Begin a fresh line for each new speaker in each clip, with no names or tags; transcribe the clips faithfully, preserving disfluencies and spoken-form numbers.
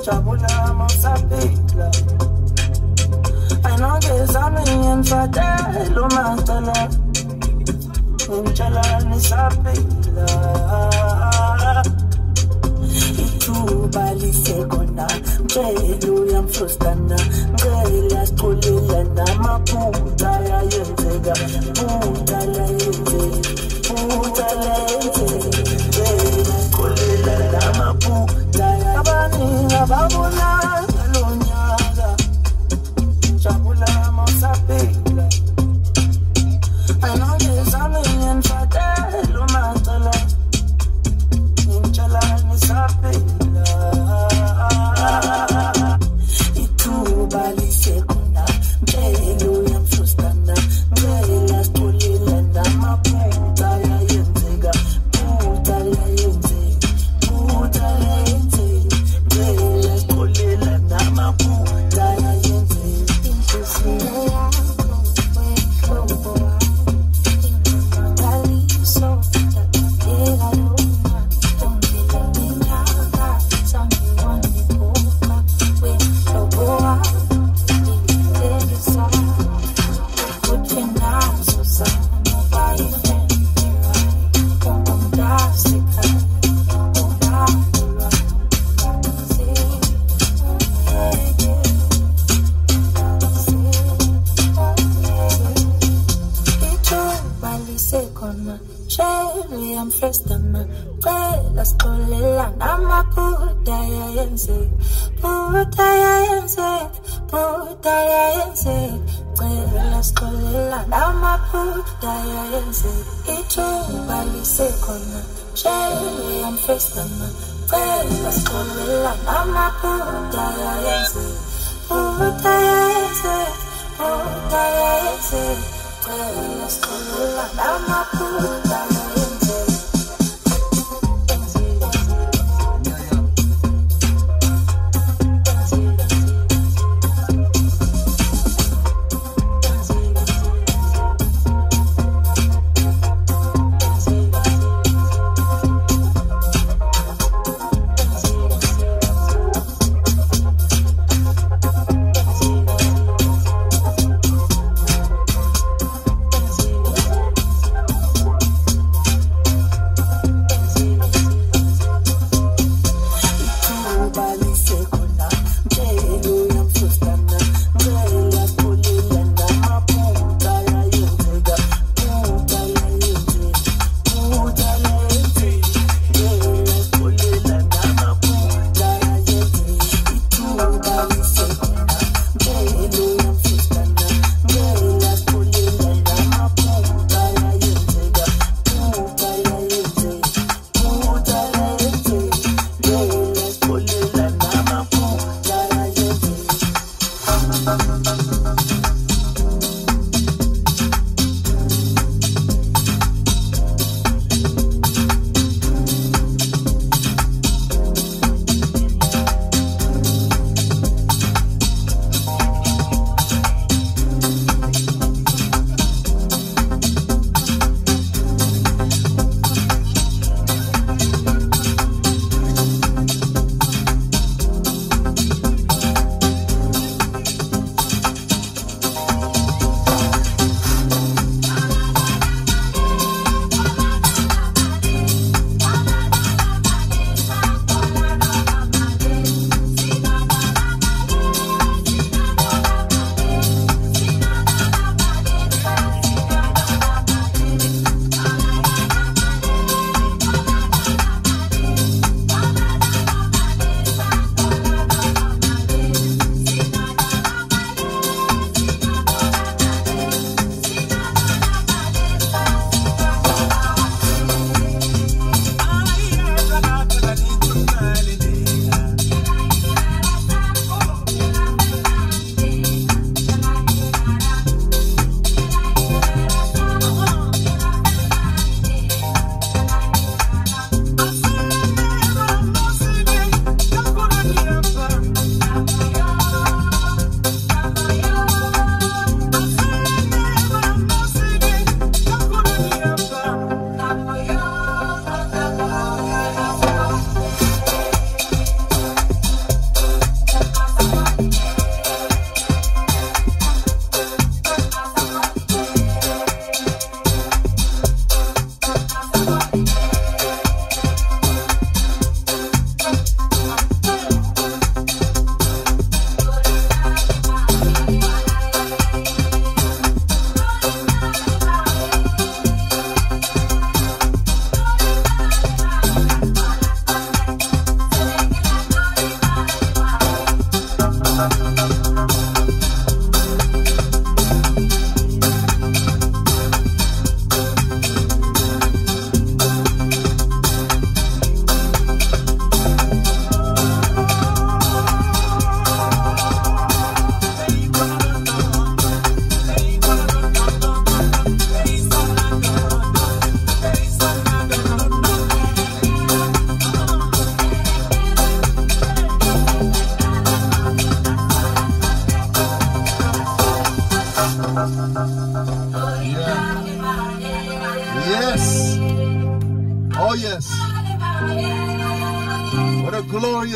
Jabula Mosapila. I know there's a million for that, Lumatala. Inchala Nisapila. Itu bali sekona, Jelu yam frustana, Jela Kulilana, Maputa ya Yenzega, Puta la Yenze, Puta la Yenze, Jela Kulilana, Maputa ya Abani, Ababula, Alonyaga, Jabula Mosapila. I know there's a million for that, Lumatala. Nisapela itu bali sekona jelo yam frustana jela kulila na maputa ya yenzega puta ya yenze puta ya yenze jela kulila na maputa ya yenze inkusila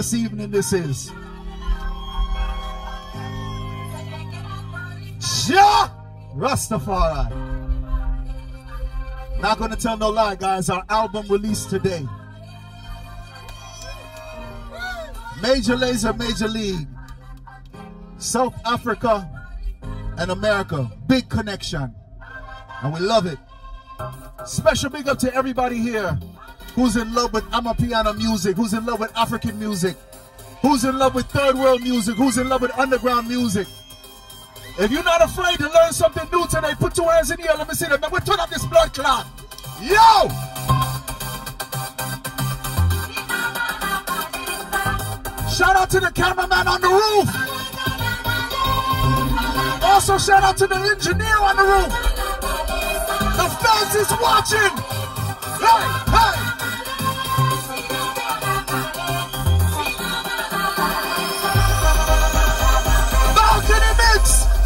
glorious evening this is. Jah Rastafari. Not gonna tell no lie, guys. Our album released today. Major Lazer, Major League. South Africa and America. Big connection. And we love it. Special big up to everybody here who's in love with Amapiano music, who's in love with African music, who's in love with third world music, who's in love with underground music. If you're not afraid to learn something new today, put your hands in the air. Let me see them. We'll turn up this blood clot. Yo! Shout out to the cameraman on the roof. Also shout out to the engineer on the roof. The fans is watching. Hey, hey. Balcony Mix.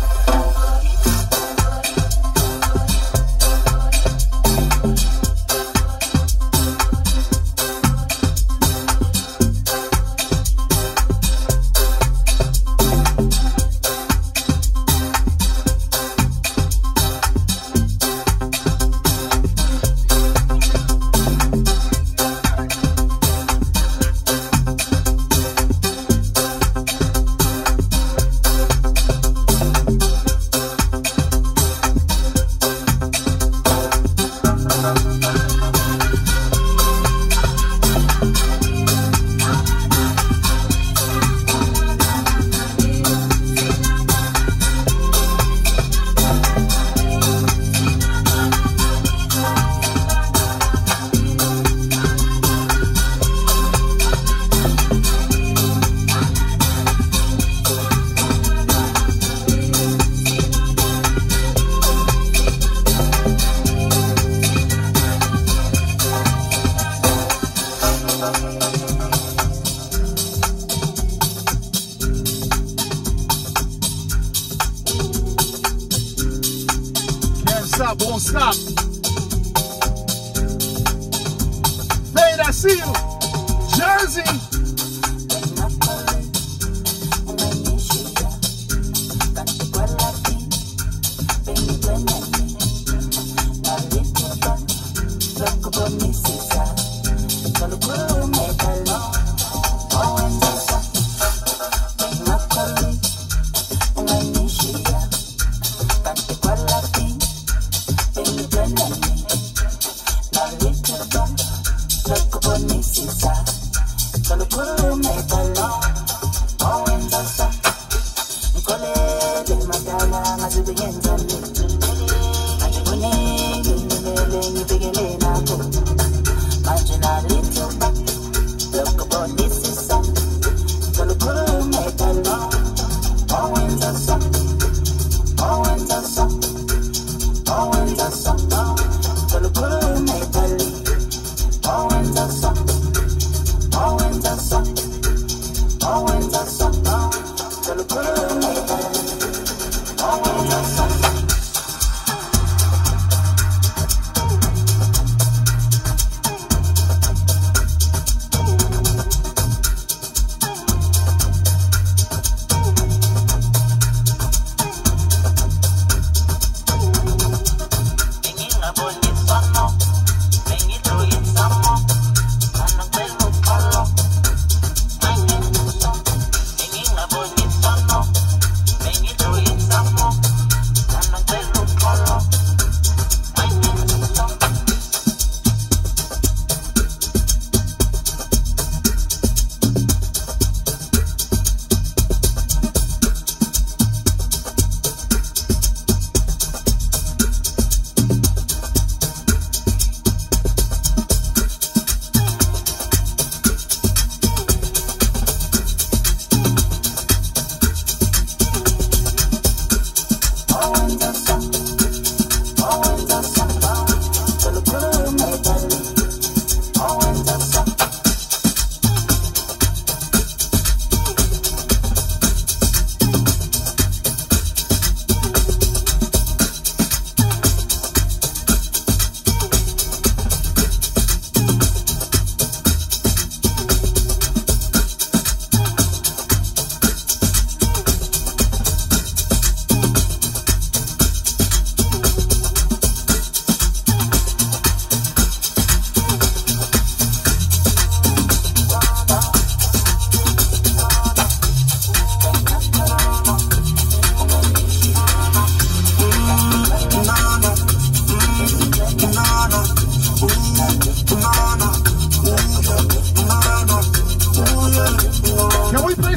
Won't stop. Fade, I see you. Jersey.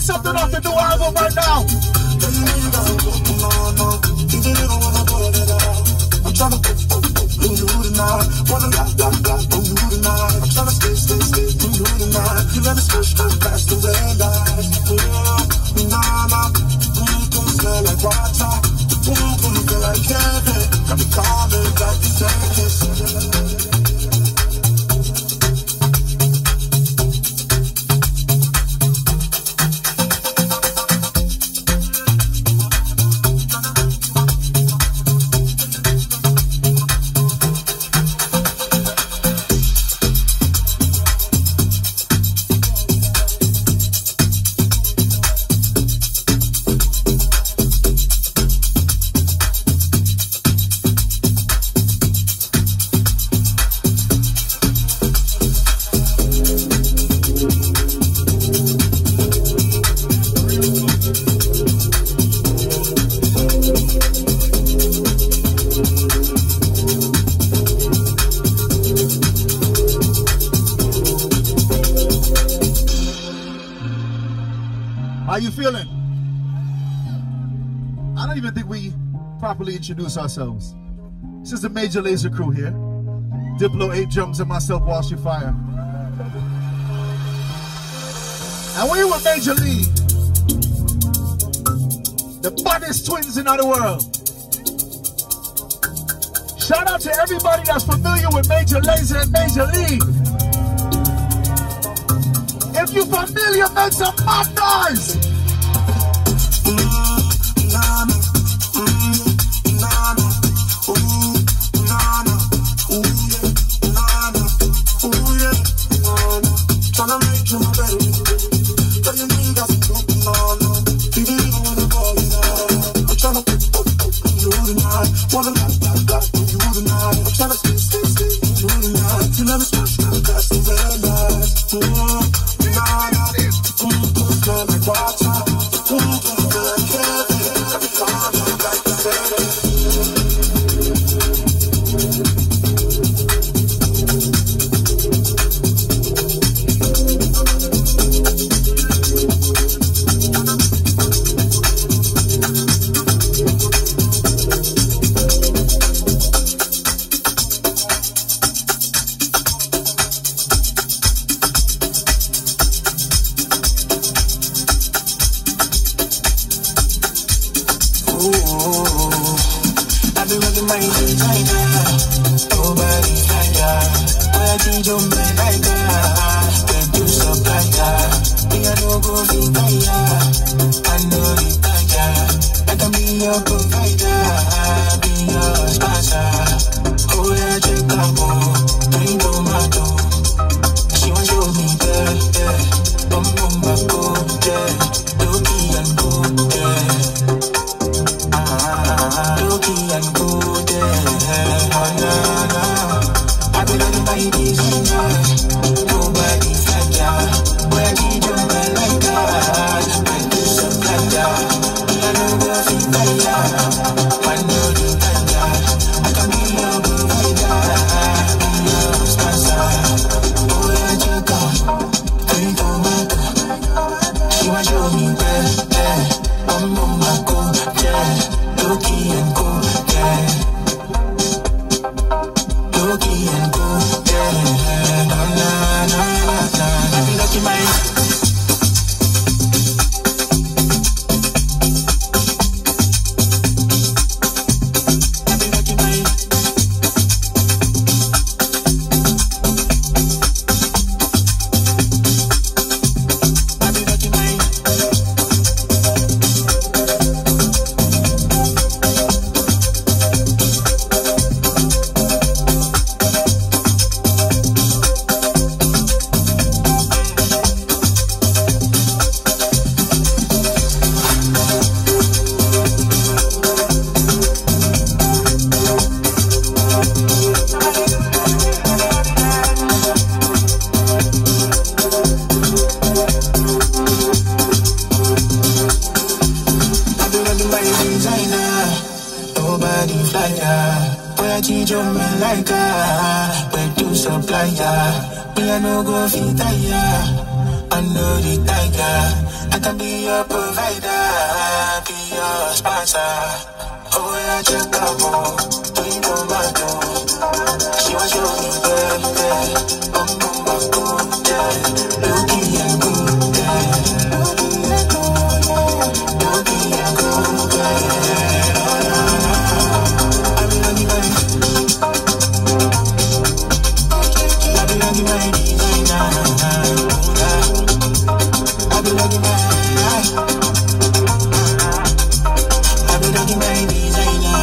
something off the new album right now. I'm trying to get you tonight. Wanna lock, lock, lock on you tonight. I'm trying to stay, stay, stay on you tonight. You let me switch past the red light. Nah, nah, mm, smell like water. Mm, feel like heaven. Got me calling like the same. How you feeling? I don't even think we properly introduce ourselves. This is the Major Lazer crew here. Diplo, eight drums, and myself, Wash Your Fire. And we were Major League, the baddest twins in the world. Shout out to everybody that's familiar with Major Lazer and Major League. If you're familiar, make some mad noise.
can be your provider, be your sponsor. Oh, yeah, check out more. Do you know my door? She was your baby, baby. Oh, my God, yeah. Looking at good, yeah. Looking at good, yeah. Looking at good, yeah. I've been on the way. I've been on the way, designer. I've been on the way. I've been on the way, designer.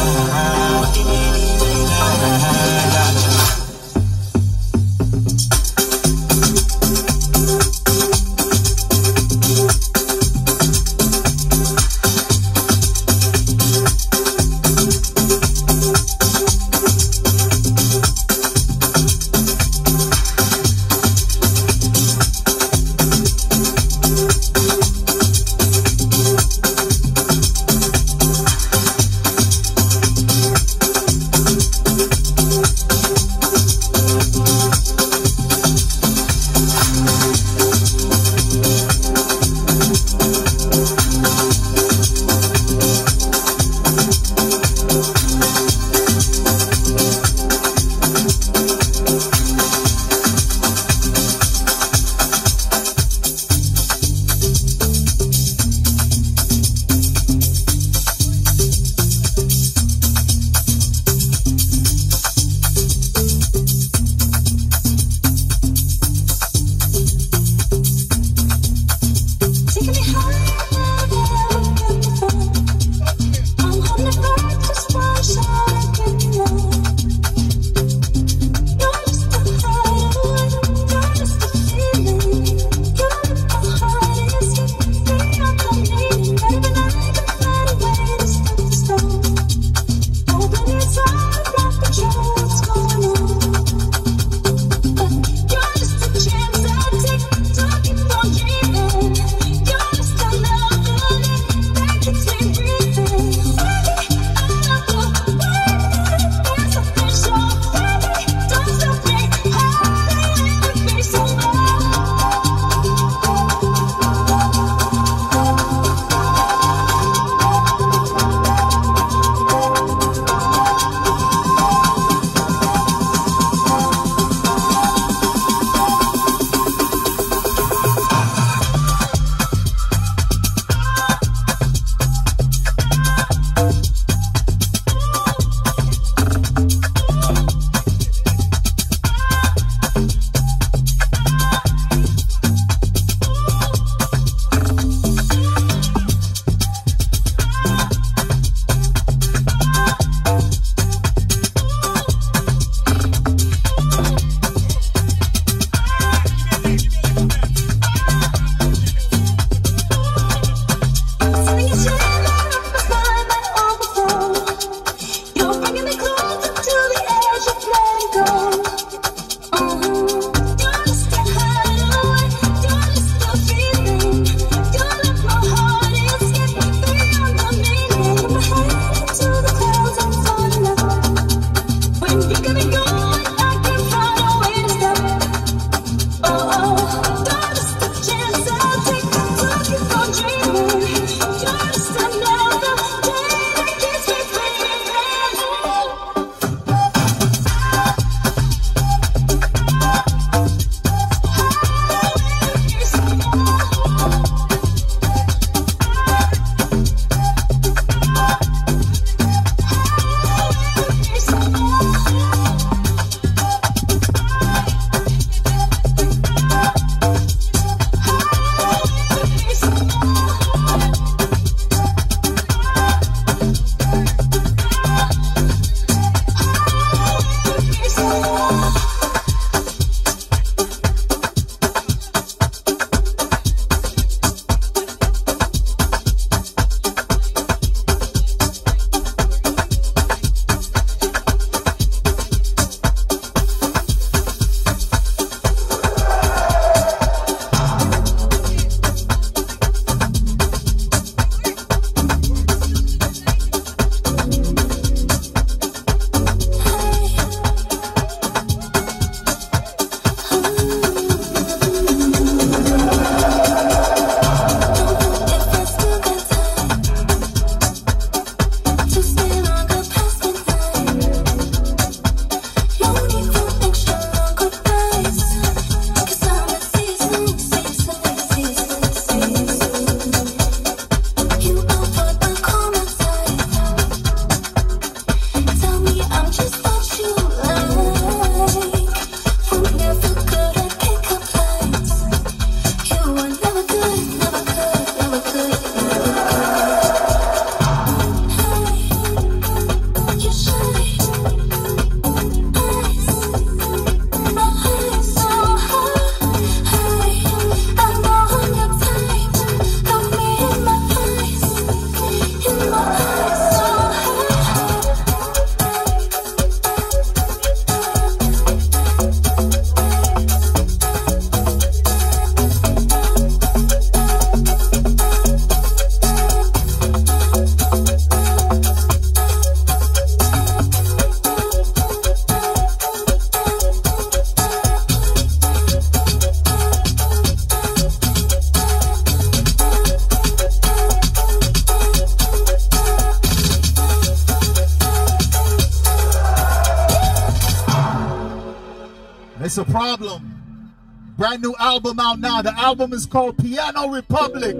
It's a problem. Brand new album out now. The album is called Piano Republic.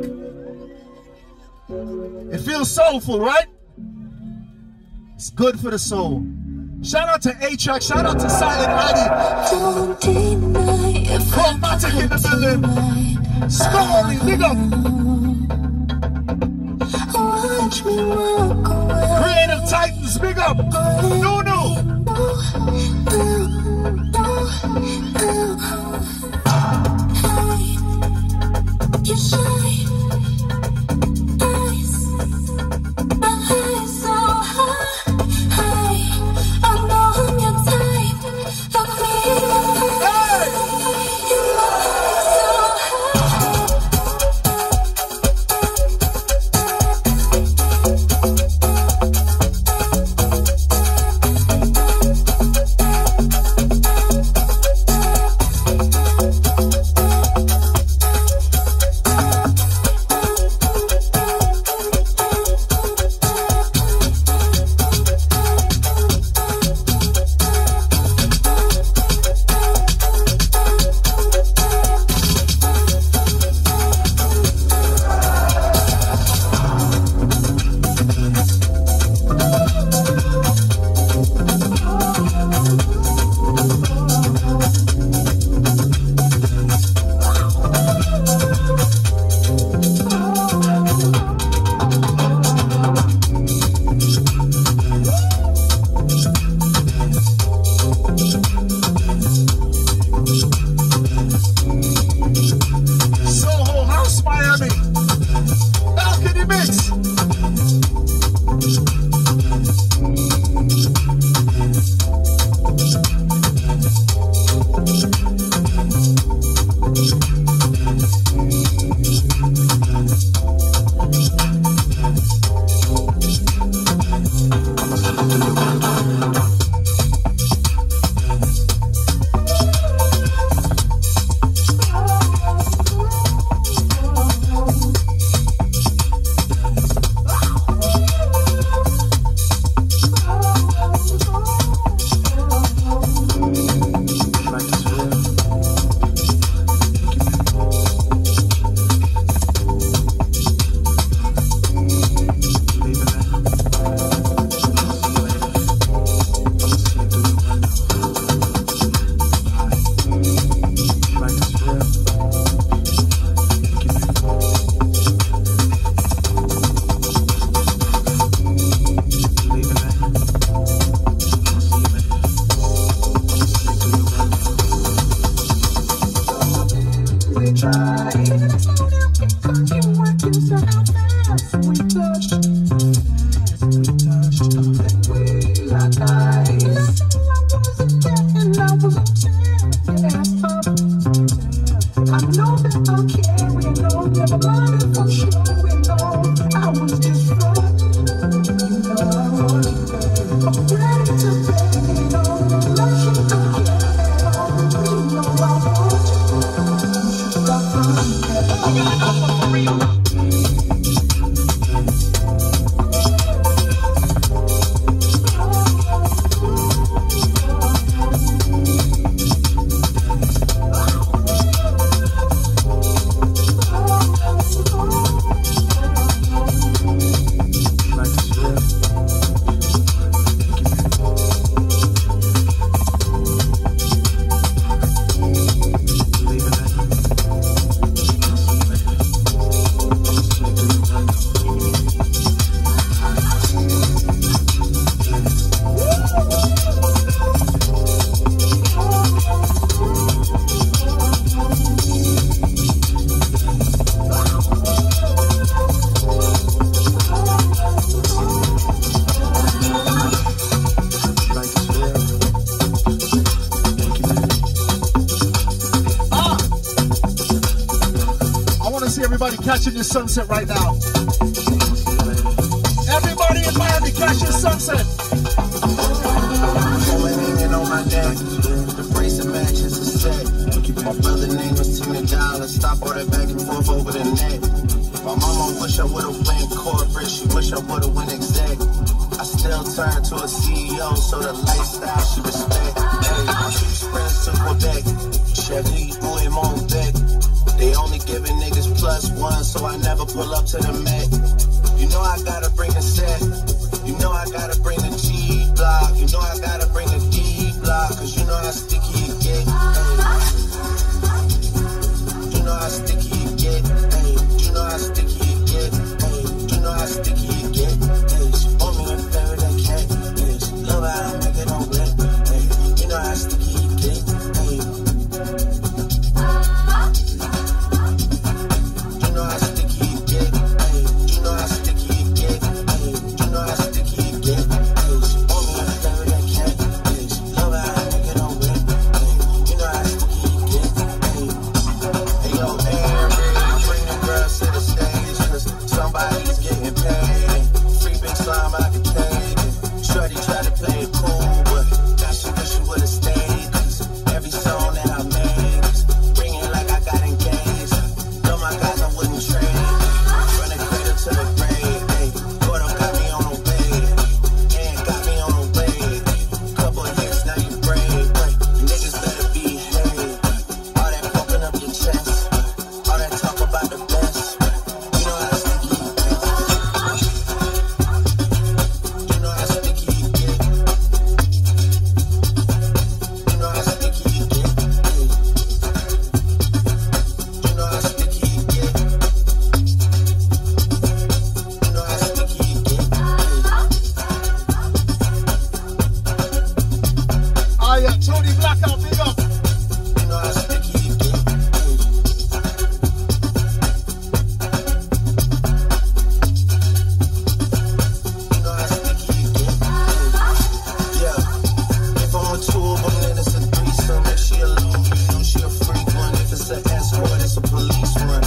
It feels soulful, right? It's good for the soul. Shout out to A-Track. Shout out to Silent Addy. Chromatic in the building. Stormy, big up. Creative Titans, big up. No, no. You shine, eyes, eyes so high. I know I'm your type. Look me in my eyes, your eyes so
catching your sunset right now. Everybody in Miami, catch your sunset.
Hanging on my neck, the brace of matches are set. My brother name was Tina Dollar, stop all that back and forth over the net. My mama wish I would've went corporate, she wish I would've went exec. I still turn to a C E O, so the lifestyle she respect. Hey, Two sprints to Quebec, Chevy, ooh, et mon bec. They only giving niggas plus one, so I never pull up to the Met. You know I gotta bring the set. You know I gotta bring the G block. You know I gotta bring the D block, cause you know how sticky it get. Hey. You know how sticky it get. Hey. You know how sticky it get. Hey. You know how sticky it get. Hey. She want me to play with that cat. Hey. She love how I make it on wet. Hey. You know how sticky it get. Hey. You know how sticky it get. Hey. You know how sticky it get. Hey. You know how sticky it get. Hey. She want me to play with that cat. Hey. She love how I make it on wet. Hey. You know how sticky it get. Hey. Hey yo, Aaron, bring the girls to the stage, cause somebody's getting paid. Free big slime I can take it. Shorty try to play it cool, but that shit wish you would've stayed. Cause every song that I made is ringing like I got engaged. Know my guys I wouldn't trade. From the cradle to the grave. Hey, Gordo got me on the way. And got me on the way. Couple hits, now you brave. Hey, you niggas better behave. All that pumping up your chest. All that talk about the best. You know how sticky it gets. You know how sticky it get. You know how sticky it get. You know how sticky it get. You know how sticky it get.
Ah, yeah, Tony Blackout, big up.
You know how sticky it get. You know how sticky it get. Yeah. If I'm with two of them, then it's a threesome. If she alone, you know she a freak one. If it's an escort, it's a police one.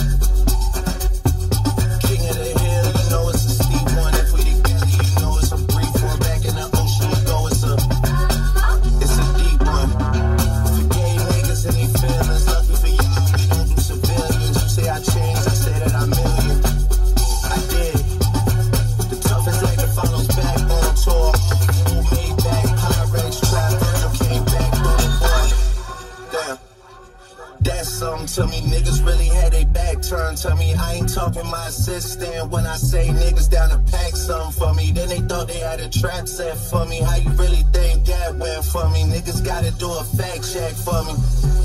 King of the hill, you know it's a steep one. If we together, you know it's a brief one. Back in the ocean, you go, it's a, it's a deep one. Forgave niggas and they feelings. Lucky for y'all, we don't do civilians. You say I changed, I say that I'm million. I did. The toughest like the follows back on tour. Who made back, Pyrex, trap, Virgil came back on the board. Damn. That's something to me. Niggas really had their back turned to me. I ain't talking my assistant when I say niggas down to pack something for me. Then they thought they had a trap set for me. How you really think that went for me? Niggas gotta do a fact check for me.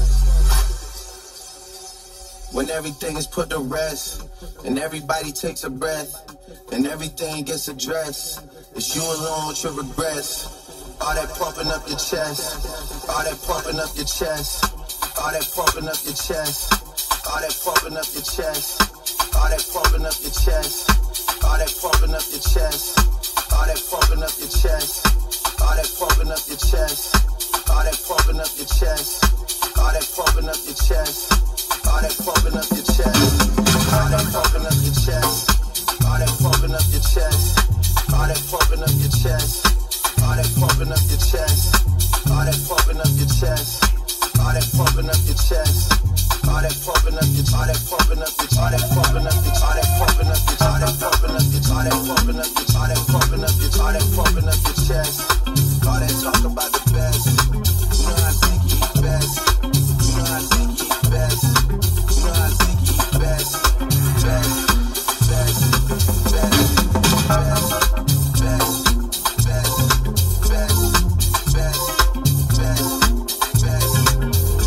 When everything is put to rest, and everybody takes a breath, and everything gets addressed, it's you alone with your regrets. All that pumping up your chest, all that pumping up your chest, all that pumping up your chest, all that pumping up your chest, all that pumping up your chest, all that pumping up your chest, all that pumping up your chest, all that pumping up your chest, all that pumping up your chest, all that pumping up your chest, all that pumping up your chest, all that pumping up your chest, all that pumping up your chest, all that pumping up your chest, all that pumping up your chest, all that pumping up your chest, all that pumping up your chest, all that pumping up your, all that pumping up your, all that pumping up your, all that pumping up your, all that pumping up your, all that pumping up your, all that pumping up your, all that pumping up your chest, all that talk about the best. You know I think you best. You know I think you best. You know I think you best. Best, best, best, best, best, best, best, best, best, best,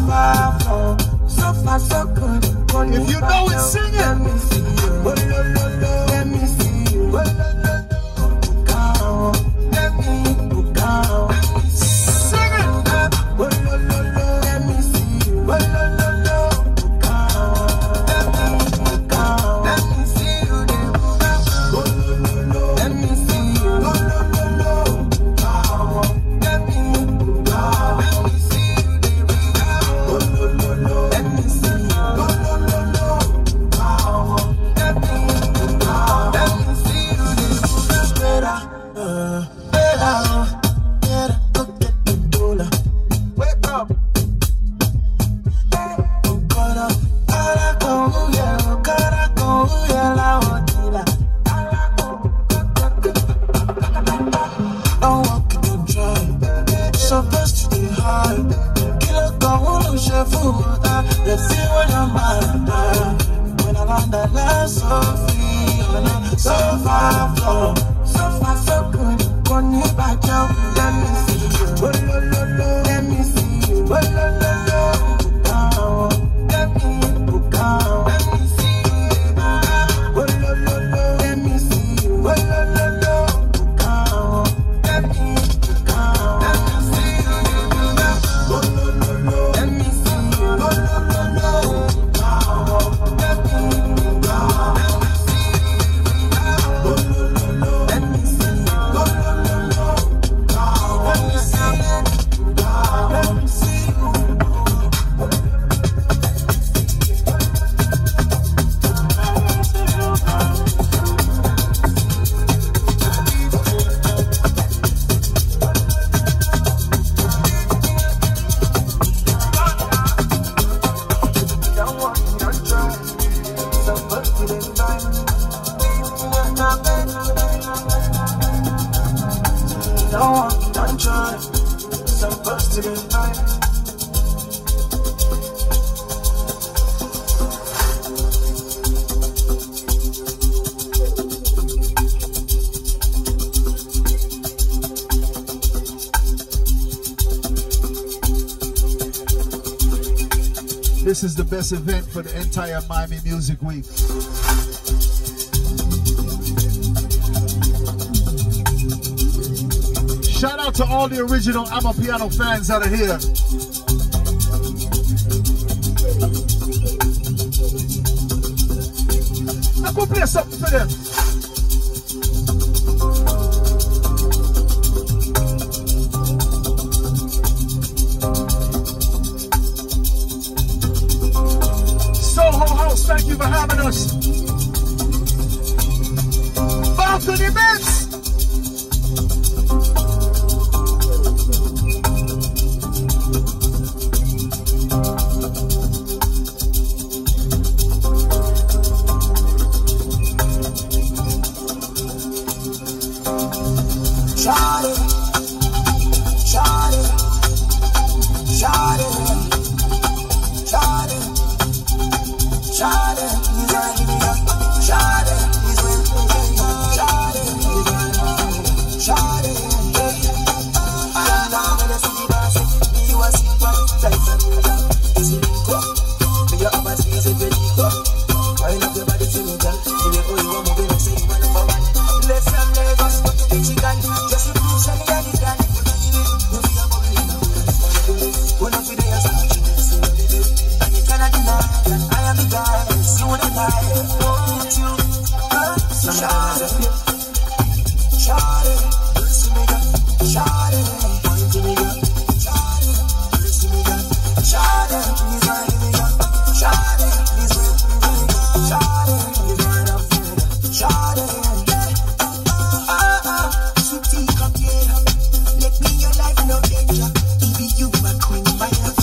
far from, so far so good.
If you know it, sing it.
Let me see you. Let me see you. Let me go.
Sing it.
Let me see you. Let me go. Let me see you. Let me see you. Let's see what I'm under. When I land that last so free, so far from, so far so good. When you back out, let me see you. Let me see you. Let me go. Let me see you. Let me see you. Let me go. Let me go. Let me see you. Let me see you.
This is the best event for the entire Miami Music Week. Shout out to all the original Amapiano fans that are here. Now go play something for them. Thank you for having us. Balcony Mix.
Charlie, Charlie, Charlie, Charlie. Charlie, he's ready to go. Charlie, he's ready to go. Charlie, he's ready to go. Charlie, I am now gonna see the boss. You are seeing what? Tell us a new girl. Is it go? Do your upper space if it go? Wind up your body to me, girl. If you go, you want moving, say you want to go back. Let's from Lagos, go to Michigan. Just to prove some of the guy. You feel a bubble in the world. One of the days, and you cannot deny that I am the guy. You wanna lie, won't you? Huh? Charlie, Charlie, listen me, girl. Charlie, point to me, girl. Charlie, listen me, girl. Charlie, he's right in me, girl. Charlie, he's with me, girl. Charlie, he's right up for me, girl. Charlie, ah ah, sweetie, come here. Let me your life no danger. Baby, you my queen, my lover.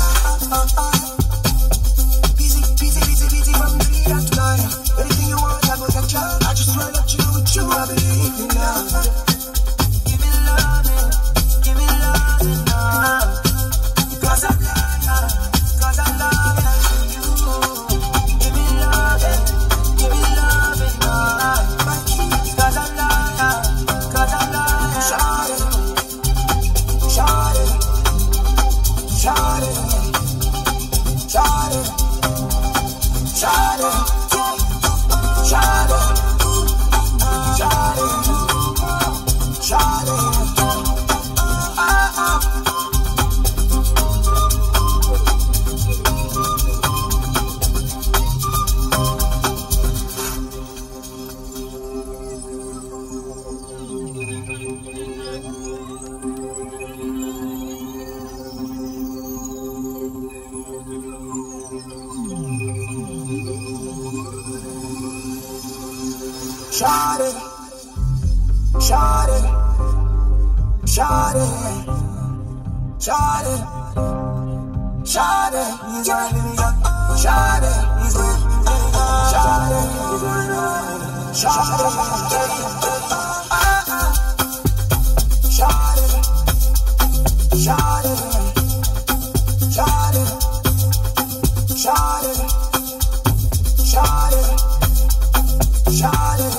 Busy, busy, busy, busy from the lead up to nine. Anything you want, I Shawty, Shawty, Shawty, Shawty. Shawty, Shawty, Shawty, Shawty, Shawty, he's running me up. Shawty, he's running me up. Shawty, he's running me up. Shawty, Shawty, Shawty, Shawty, Shawty, Shawty, Shawty.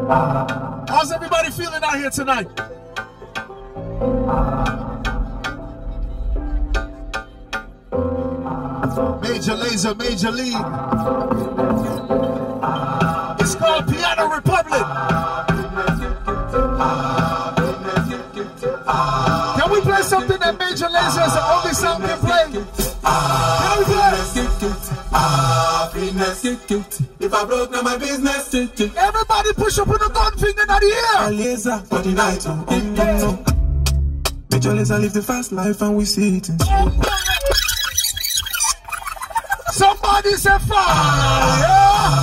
How's everybody feeling out here tonight? Major Lazer, Major League. It's called Piano Republic. Can we play something that Major Lazer is the only song can play? Can we play?
If I broke down my business,
everybody push up with a gun finger in the air.
Laser for the night. Major Lazer live the fast life and we see it in slow.
Somebody say fire.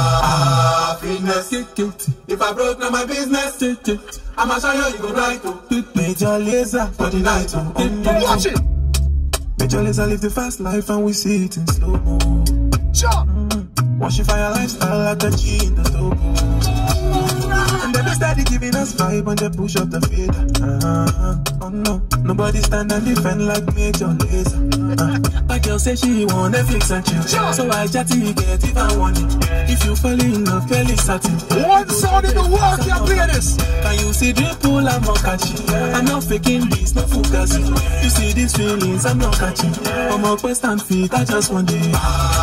If I broke down my business, I'ma show you you go right. Major Lazer for the night.
Watch it.
Major Lazer live the fast life and we see it in slow mo.
Sure.
Watch your fire lifestyle like a G in the turbo. And then they started giving us vibe and they push up the fader. Uh, oh no, nobody stand and defend like Major Lazer. Uh, my girl say she want Netflix and chill, so I chatty get if I want it. If you fall in love, fairly certain.
One sound in the world can play this.
Can you see drip pull? I'm not catching. I'm not faking this, no fugazi. You see these feelings, I'm not catching. I'm up West and feet, I just want it.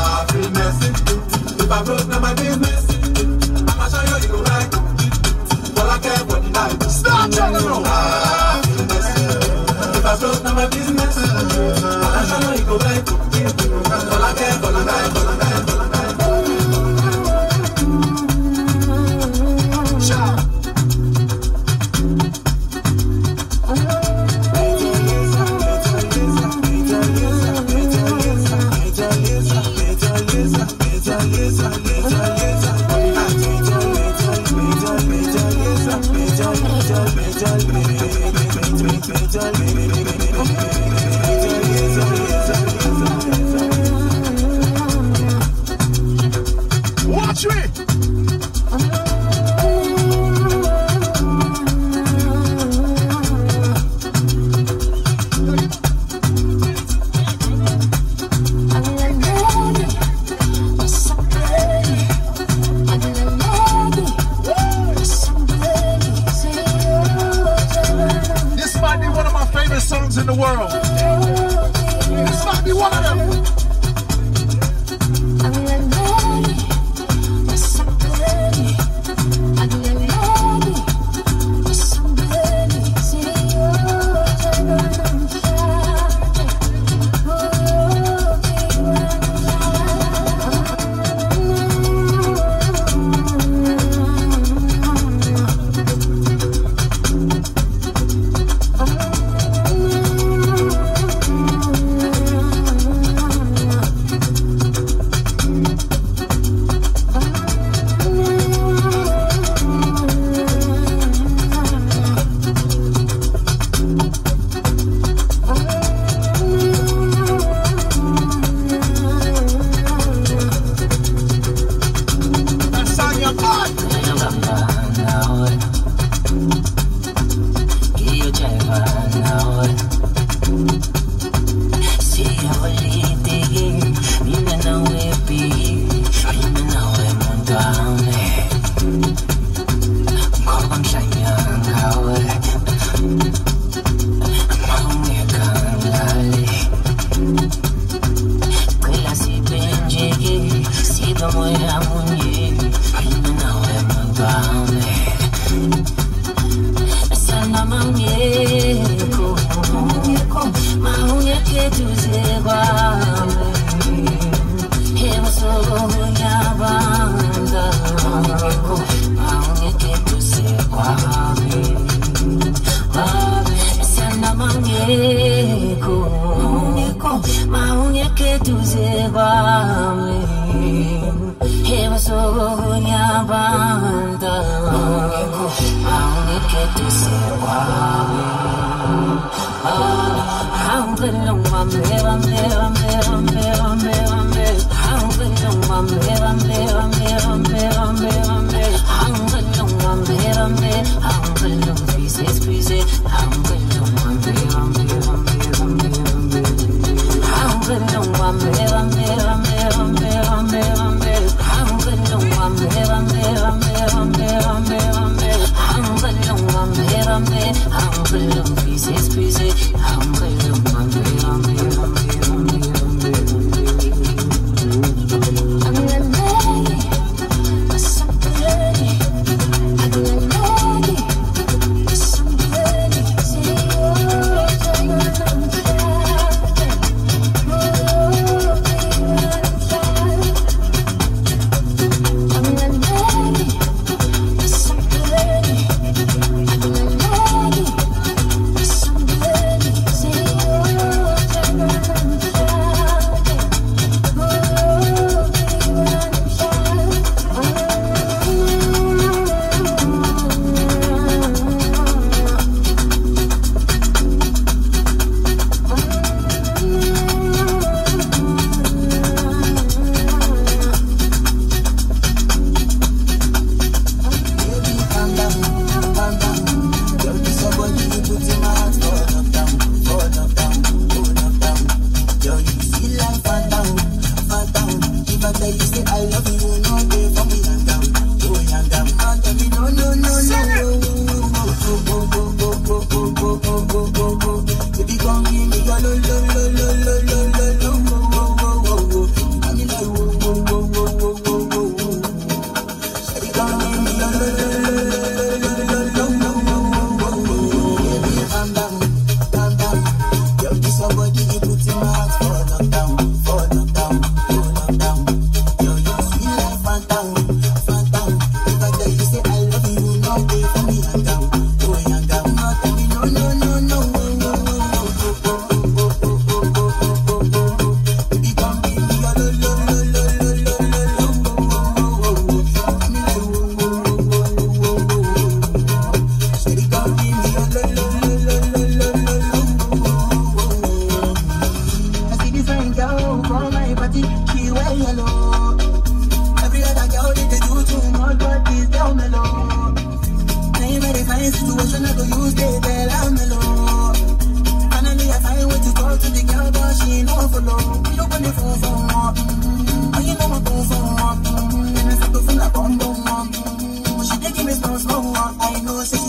If I broke down my business, I'ma show you you go right. All I care for the night.
Stop trying to know.
If I broke down my business, I'ma show you you go right. All I care for the night.
Sure. Watch me. Songs in the world. This might be one of them.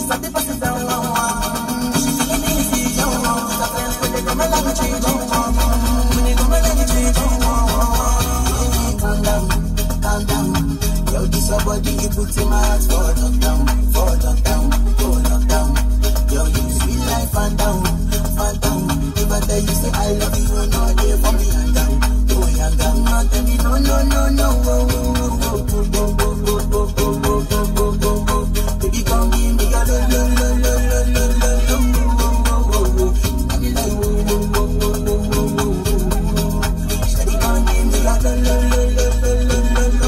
Body, you put in my heart for lockdown, for lockdown, for lockdown. Yo, you sweet life, fan down, fan down. If I tell you say I love you, you're not there for me, and down, oh yeah, down. Not tell me no, no, no, no, oh, oh, oh, oh, oh, oh, oh, oh, oh, oh, oh, oh, oh. Baby, come give me a lo, lo, lo, lo, lo, lo, lo, lo, oh, oh, oh, oh. I be like, oh, oh, oh, oh, oh, oh, oh, oh. Steady, come give me a lo, lo, lo, lo, lo, lo, lo, lo.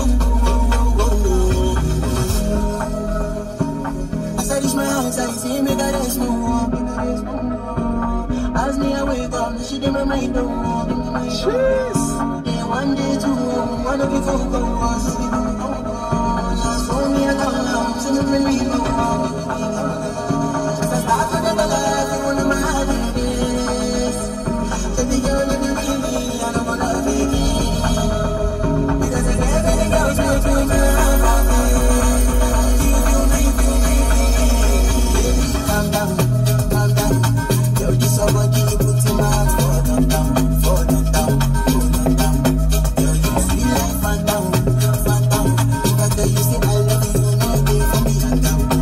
I see me got a smooth. As me I wake up, she did my mind go. Jeez. Day one, day two, one of you focus. So me I come home, so me bring me home. I start to never life, one of my holidays. So the girl in the baby, I don't wanna be because I can't let the girls make me happy. Calm down, calm down. Yo, this somebody you put in my heart for lockdown, for lockdown, for lockdown. Yo, you feel like fan down, fan down. If I tell you say I love you, you know they for me and down.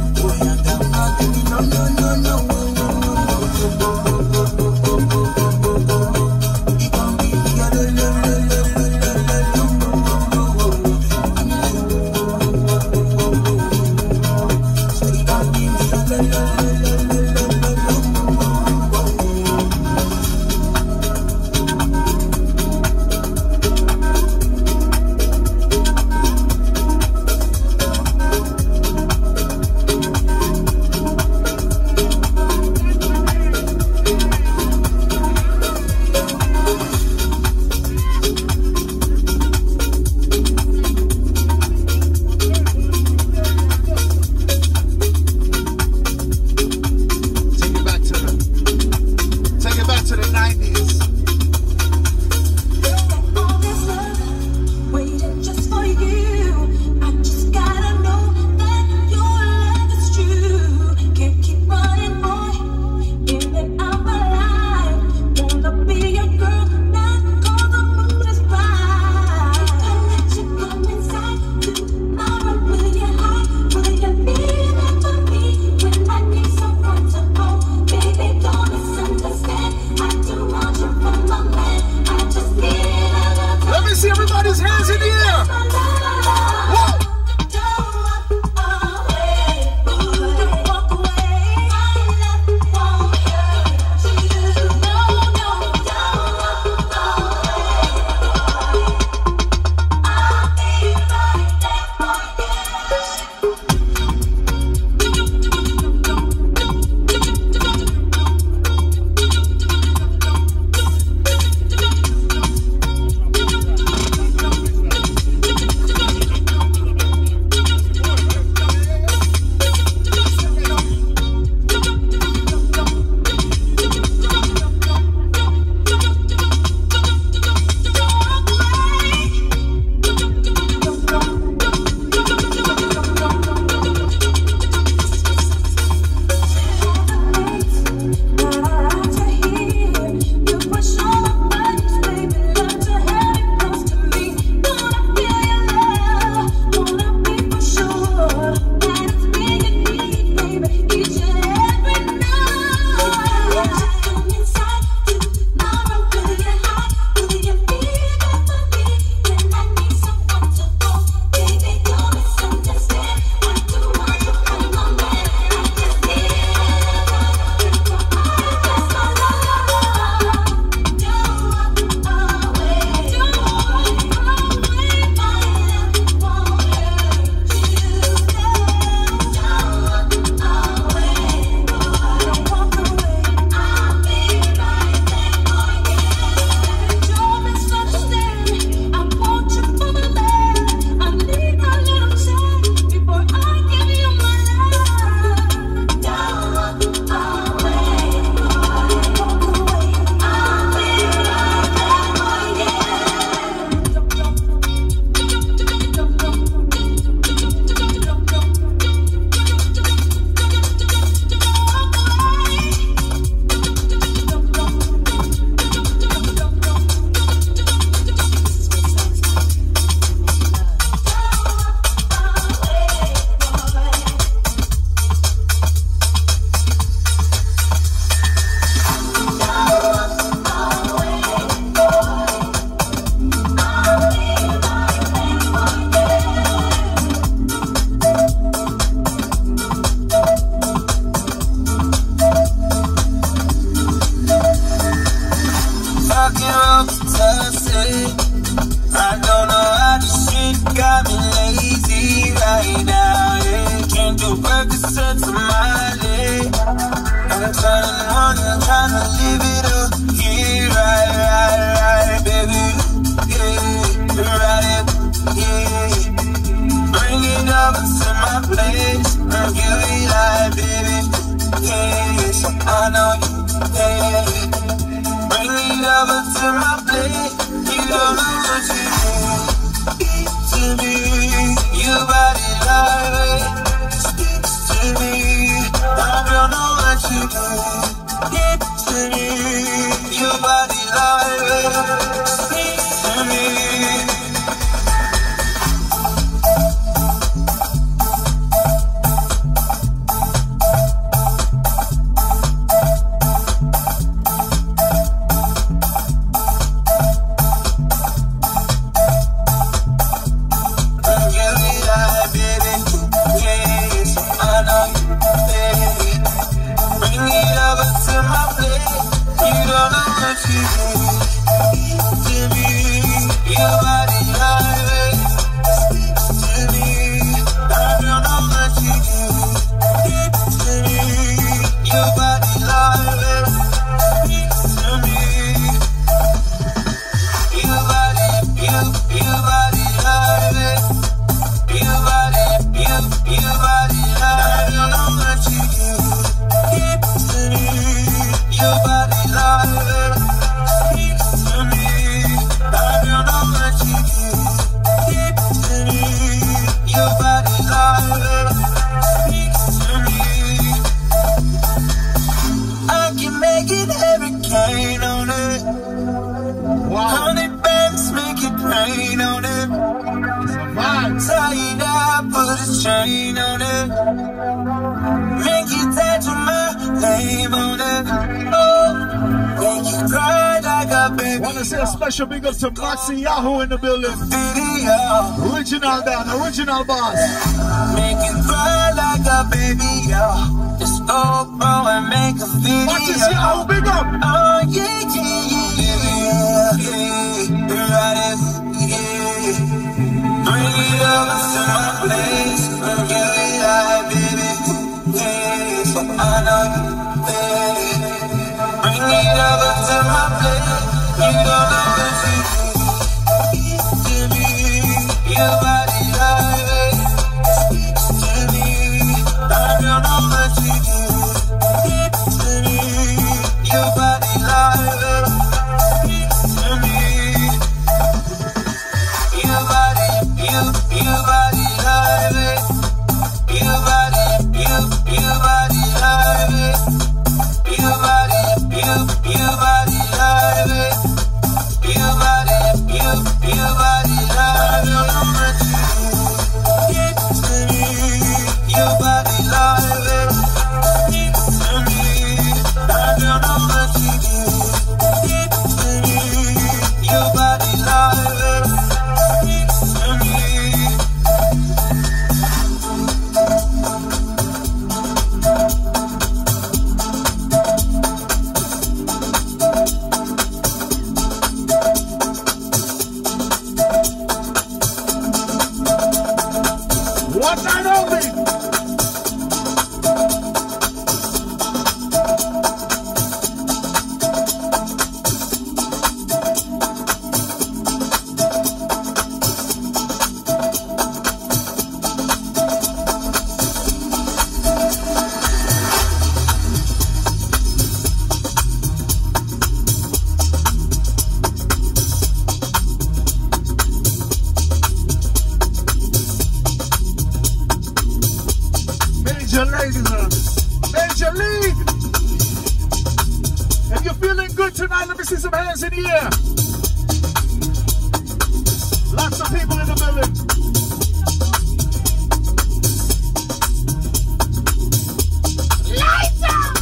Percocet to Miley. I'm trying on and I'm trying to live it up. Yeah, right, right, right, baby. Yeah, right it, yeah. Bring it over to my place. Girl, you be like, baby. Yeah, so I know you, yeah. Bring it over to my place. You don't know what you do to me. You body like speaks to me. I don't know what you do it to me. Your body like speaks to me.
Special big up to Maxi Yahoo in the building. Original Dan, original boss.
Make it cry like a baby, yo. Just go bro and make a video.
Maxi Yahoo, big up.
Oh yeah, yeah, yeah, yeah, yeah. Right it, yeah. Bring it over to my place. Bring it like baby, yeah. So I know you, baby. Bring it over to my place. You don't know what you do to me. Your body like speaks to me. I don't know what you do to me. Your body like speaks to me. Your body, you, your body like your body, you, your body like your body, you, your body like your body, you, your body, I don't know what you do it to me. Your body, love it to me. I don't know what you do it to me. Your body, love it to me.
One night only. Major ladies, Major League. If you're feeling good tonight, let me see some hands in the air. Lots of people in the building. Lights out!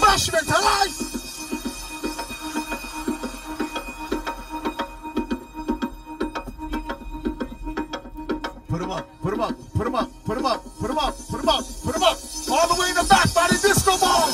refreshment, alright? Put them up, put them up, put them up, put them up, put them up, put them up, put them up. All the way in the back by the disco balls.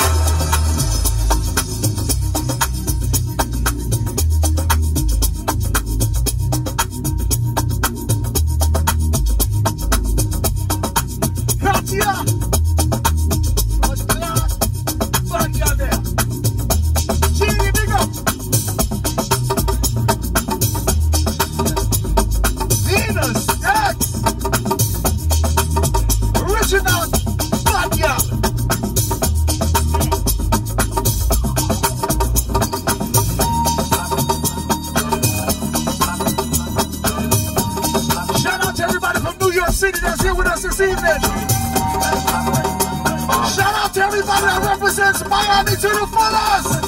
Miami to the fullest!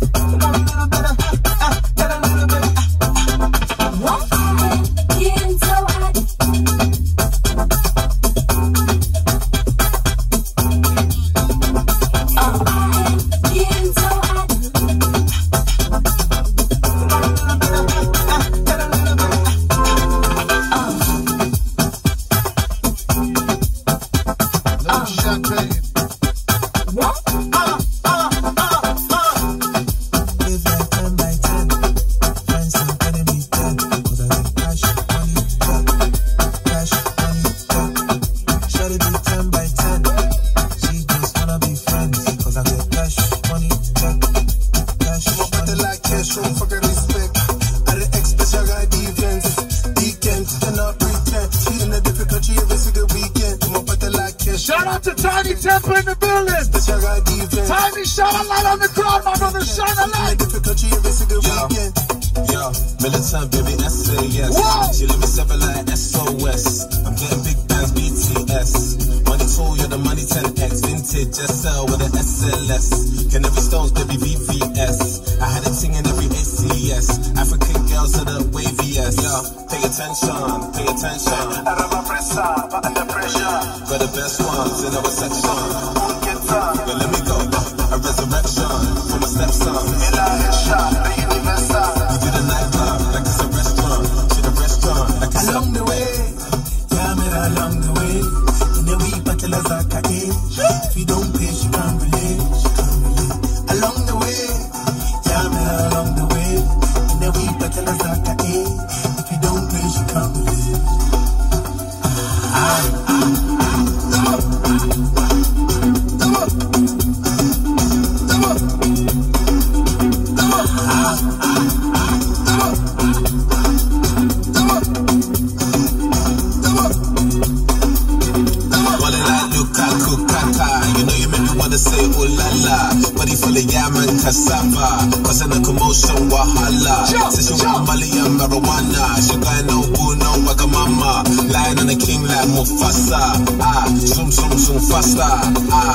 Getting so
Temple in the building. Tiny, shine a light on the crowd, my brother, shine a light.
Yo, militant, baby, S A S.
Whoa.
She let me seven like S O S. I'm getting big bands, B T S. Money tall, you're the money ten X. Vintage S L with an S L S. Can every stones, baby, V V S. I had a ting in every A C S. African girls are the waviest. Yo, pay attention, pay attention. We're the best ones in our section. But let me go, a resurrection for my stepson. Like it's a restaurant, to the restaurant, like it's
along the way, yeah, man, along the way. In the week, but tell us like I if you don't pay, she can't relate, she can't relate. Along the way, yeah, man, along the way. In the week, but tell us like I if you don't pay, she can't relate. Ah, ah, ah,
say ooh la la, body full of yam and cassava, causing a commotion, wahala. Says she want Molly and marijuana, she got no boo, no wagamama, lying on the king like Mufasa, ah, zoom zoom zoom faster, ah.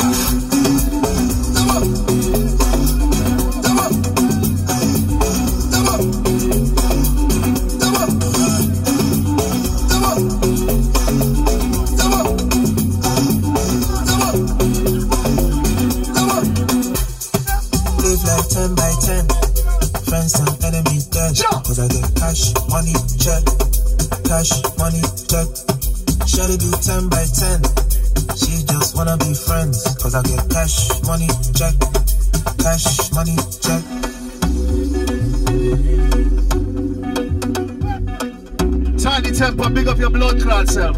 Cause I get cash, money, check, cash, money, check. Shawty be ten by ten. She just wanna be friends. Cause I get cash, money, check, cash, money, check.
Tiny Temple, big up your blood clot self.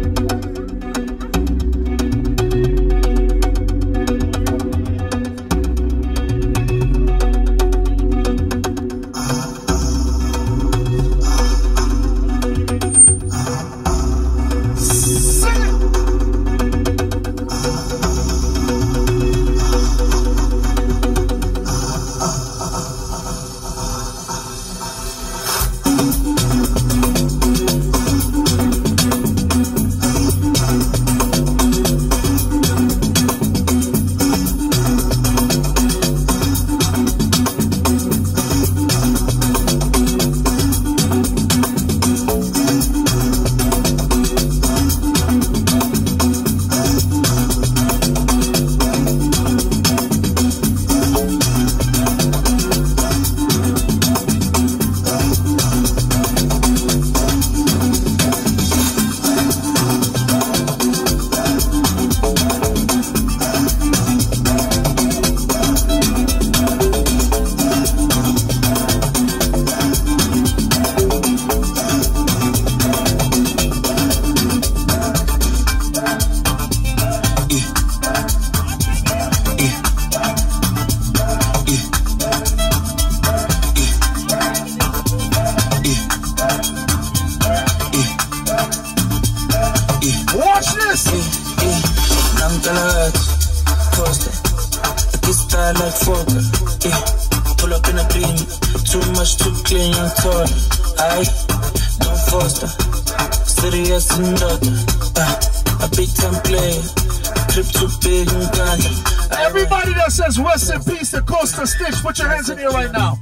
Everybody that says rest in peace to Costa Stitch, put your hands in the air right now.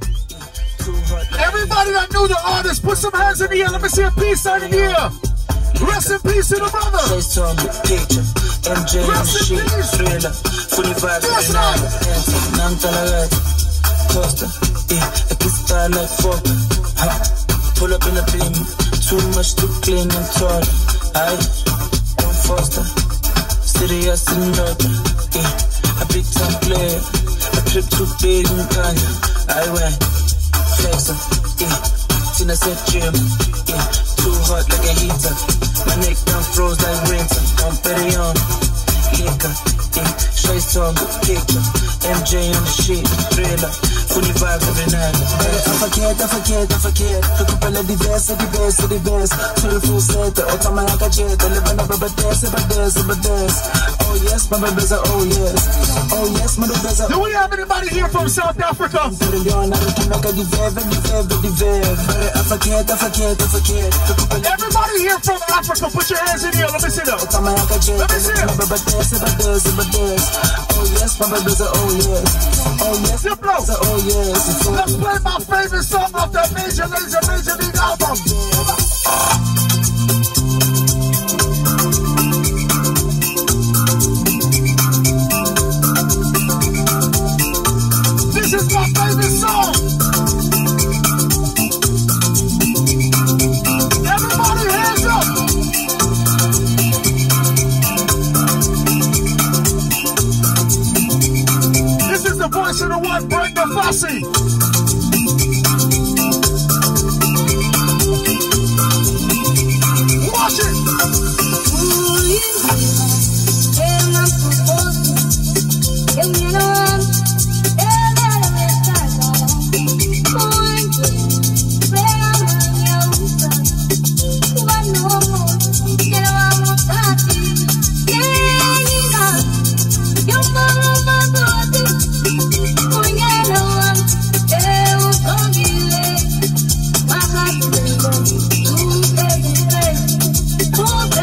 Everybody that knew the artist, put some hands in the air. Let me see a peace sign in the air. Rest in peace to the brother. Rest in
peace. Pull up in a beam, too much to clean and tall. I don't foster, serious and daughter. A big time player, a trip too big in Ghana. I went flexer, Tina said gym, too hot like a heater. My neck down froze like winter. Don't bet it on, liquor, straight on the picture. M J on the sheet, thriller, funny vibes every night. I forget, I forget, I forget. Recupera di verse, di verse, di verse. twenty-four seven, ottama like a jet. Live on a rubber dance, rubber dance, rubber dance. Oh yes, yes, my brothers are oh yes. Oh yes, my brothers are.
Do we have anybody here from South Africa? Everybody here from Africa, put your hands in here. Let me see them. Let me see them.
Oh yes, my brothers are oh yes. Oh yes,
Diplo.
oh yes.
Let's play my favorite song off that Major Lazer Major League album. This is my favorite song. Everybody hands up. This is the voice of the one, Brenda Fassie. Watch it.
Oh,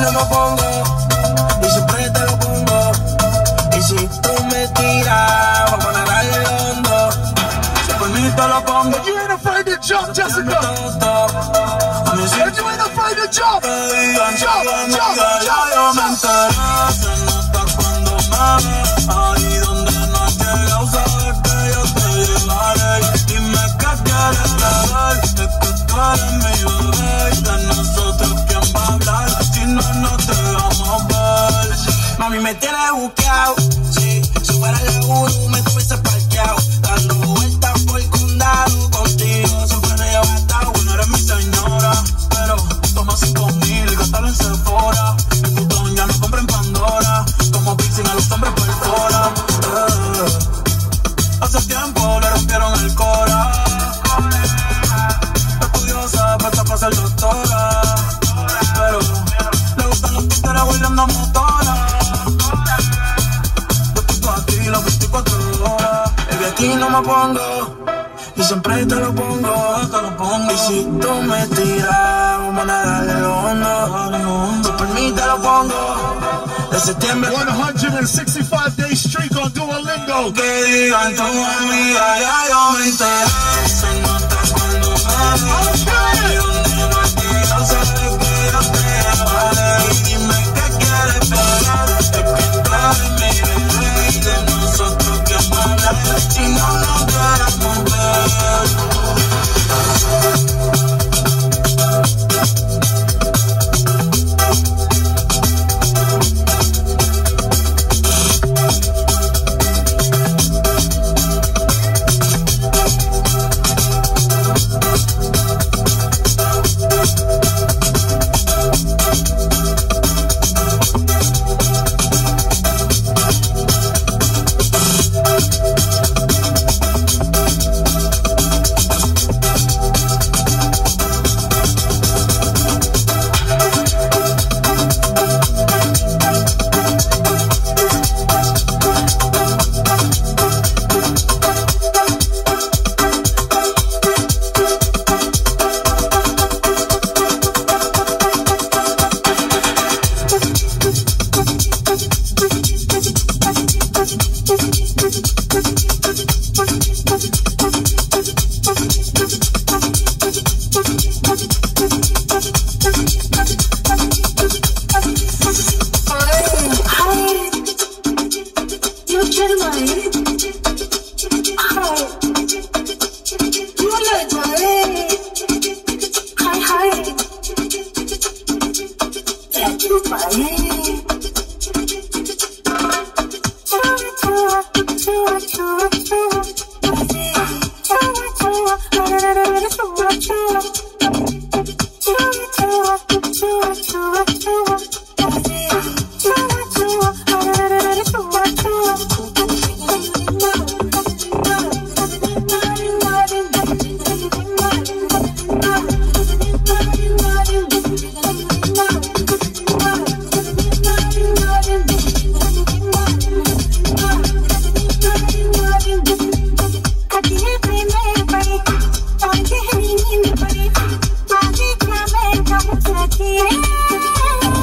no me pongo y siempre te lo pongo. Y si tú me tiras, vamos a nadar el hondo. Si por mí te lo pongo.
You ain't afraid to jump, Jessica.
Si
you ain't afraid to jump.
Jump,
jump, jump,
yo me enteré. Se nota cuando me ves. Ahí donde no has llegado, sabes que yo te llevaré. Dime qué quieres saber. Es que tú eres mi bebé. Y de nosotros quién va a hablar. Si no, no te vamos a ver. Mami, me tienes buqueado. Sí, si fuera la guru me tuviese parqueado. Dando vueltas por el condado. Contigo siempre he arrebatado. No eres mi señora, pero toma cinco mil y gástalo en Sephora. El putón ya no compra en Pandora. Como piercing a los hombres por fuera. Eh. Hace tiempo le rompieron el cora. Estudiosa, puesta para ser doctora. Pero le gustan los títeres bailando motora. Yo estoy pa' ti las veinticuatro horas. Baby, aquí no me pongo y siempre te lo pongo, te lo pongo. Y si tú me tiras, vamos a darle el hondo. Si por mí te lo pongo, de septiembre.
one hundred sixty-five day streak on Duolingo.
Que digan tu amiga, ya yo me enteré. Se nota cuando me ves. Y donde no has llegado, sabes que yo te llevaré. Y dime qué quieres pegar. Es que tú eres mi bebé. Y de nosotros quién va a hablar. Si no nos queremos ver.
Yeah.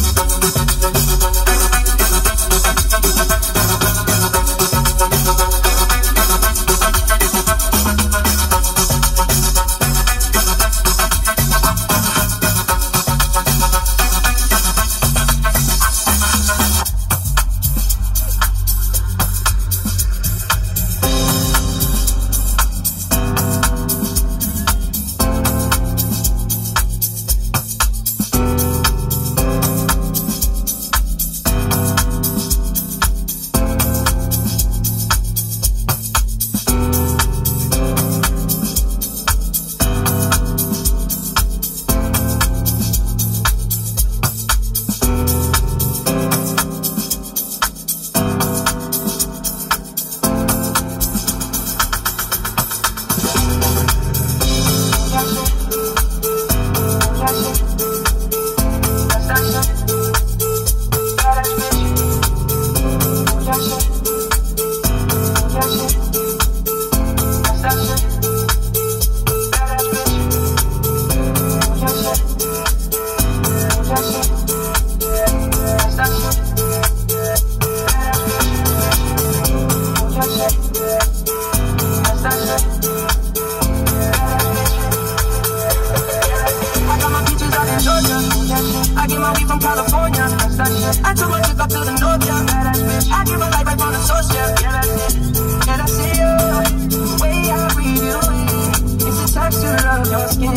I get my weed from California. I took my trip up to the north, yeah. I give my life right from the source, yeah. And I see you, the way I breathe you in, it's the texture of your skin.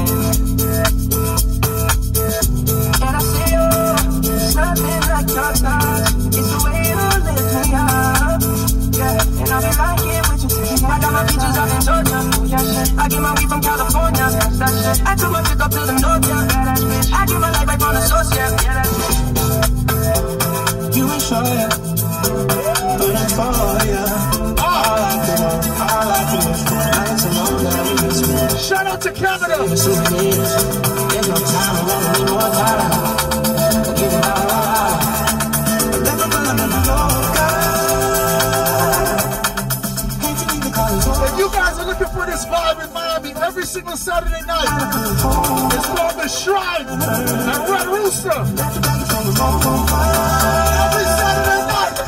And I see you, it's nothing like your touch, it's the way you lift me up, yeah. And I'll be right here with you. I got my beaches out in Georgia, yeah. I get my weed from California. I took my trip up to the north, yeah. I give my life right from the source, yeah. You ain't sure, yeah, but I'm for ya. All I do, all I do is nights alone that we miss me.
Shout out to Canada.
There's no time around me, more time. Give it all, all, all. Never gonna let me go,
If you guys are looking for this vibe in Miami every single Saturday night, it's called The Shrine at Red Rooster. Every Saturday night.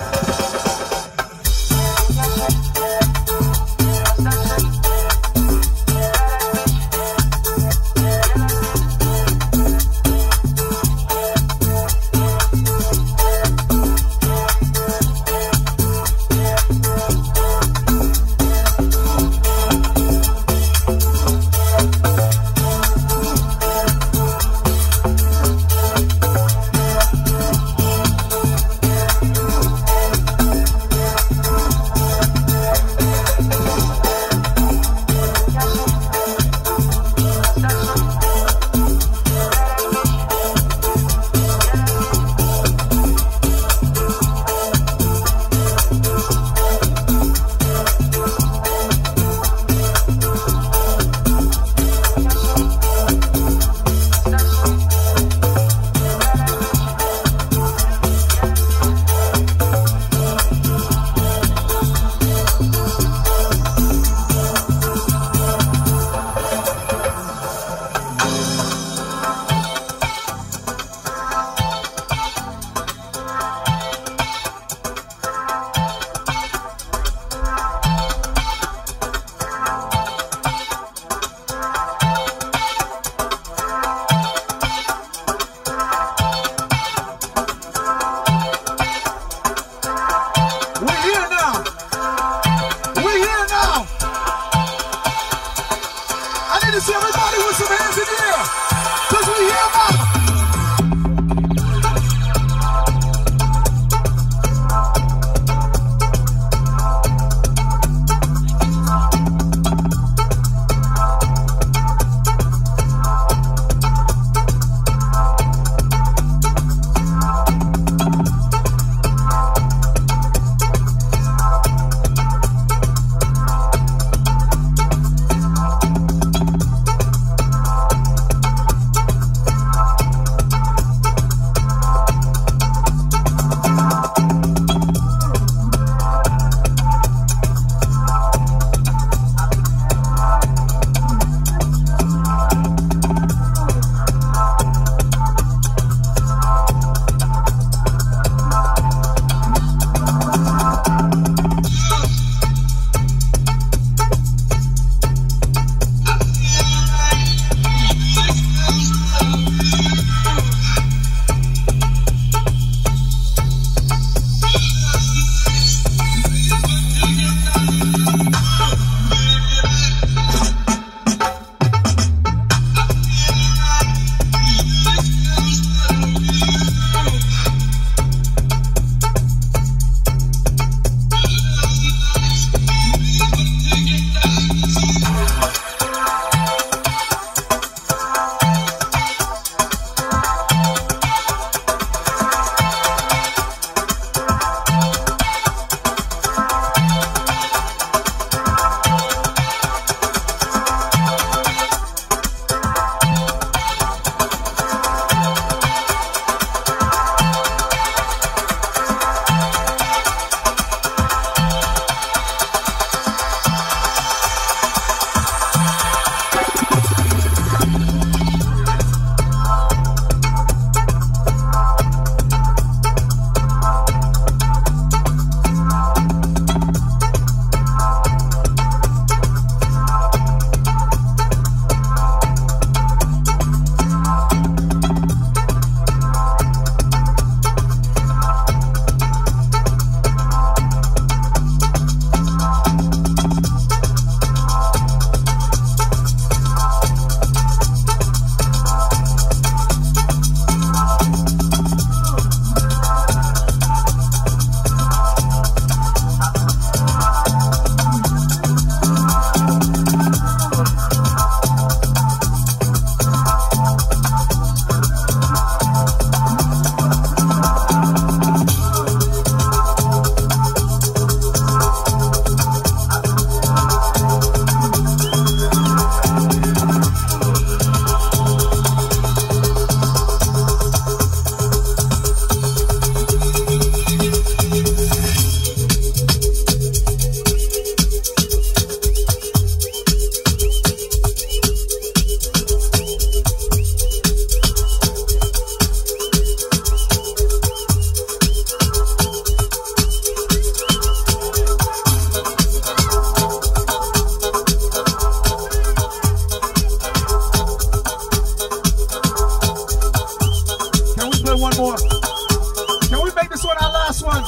more. Can we make this one our last one?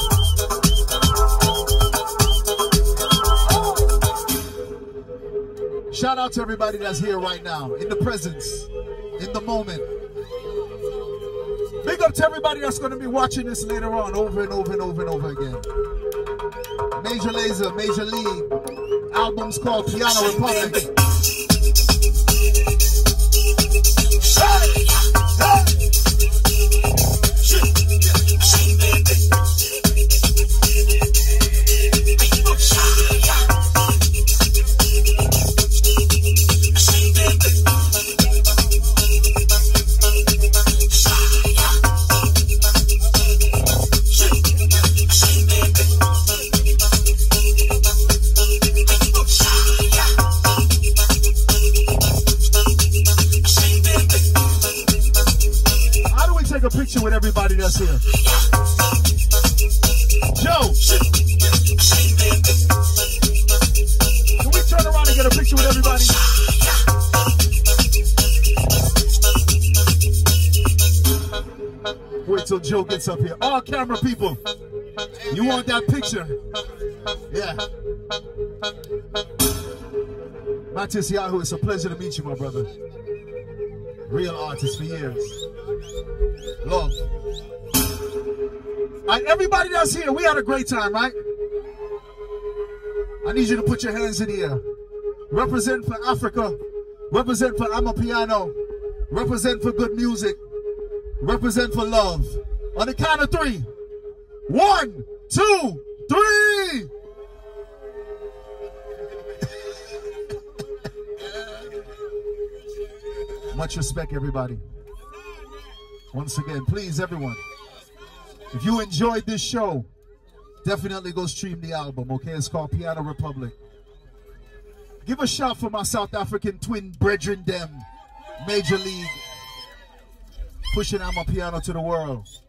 Shout out to everybody that's here right now, in the presence, in the moment. Big up to everybody that's going to be watching this later on, over and over and over and over again. Major Lazer, Major League. Album's called Piano Republic. A picture with everybody that's here. Joe, can we turn around and get a picture with everybody? Wait till Joe gets up here. All camera people, you want that picture? Yeah. Matthias Yahoo, it's a pleasure to meet you, my brother. Real artist for years. Love. All right, everybody that's here, we had a great time, right? I need you to put your hands in the air. Represent for Africa. Represent for Amapiano. Represent for good music. Represent for love. On the count of three. One, two, three. Much respect, everybody. Once again, please, everyone, if you enjoyed this show, definitely go stream the album, okay? It's called Piano Republic. Give a shout for my South African twin brethren, them, Major League, pushing Amapiano to the world.